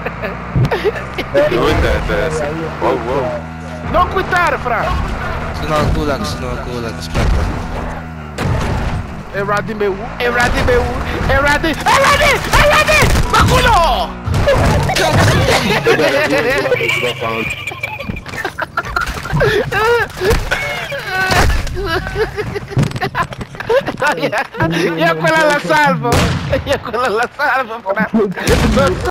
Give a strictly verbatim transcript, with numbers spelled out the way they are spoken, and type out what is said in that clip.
Dove te adesso? Wow wow. Non quittare, fra! Sono al gulag, sono al gulag, aspetta. Eradi meu, eradi meu, eradi, eradi, eradi! Ma culo! Io quella la salvo! Io quella la salvo, fra!